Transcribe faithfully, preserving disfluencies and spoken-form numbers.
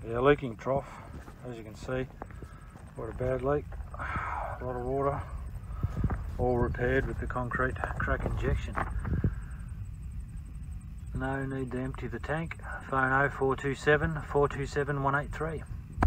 Yeah, leaking trough, as you can see. What a bad leak. A lot of water. All repaired with the concrete crack injection. No need to empty the tank. Phone oh four two seven, four two seven, one eight three.